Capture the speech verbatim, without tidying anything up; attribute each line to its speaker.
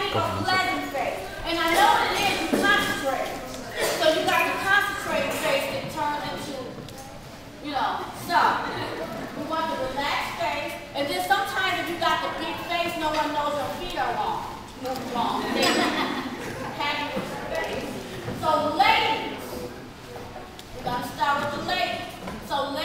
Speaker 1: think a pleasant face. And I know what it is, you concentrate. So you got the concentrated face that turns into, you know, stuff. We want the relaxed face. And then sometimes if you got the big face, no one knows your feet are wrong. Wrong. They're happy with your face. So ladies, we're going to start with the ladies. So